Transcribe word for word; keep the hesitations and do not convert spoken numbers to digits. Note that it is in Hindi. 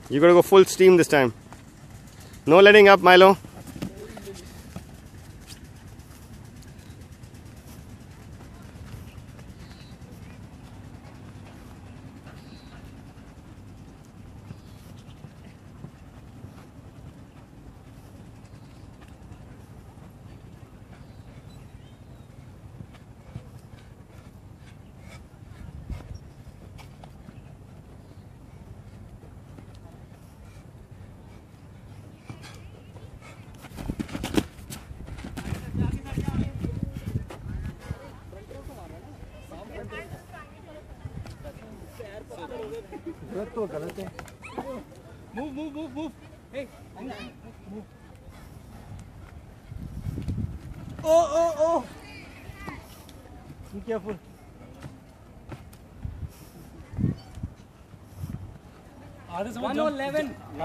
You gotta go full steam this time. No letting up, Milo. तो गलत है। Move move move move. Hey move. Oh oh oh. Be careful. one oh eleven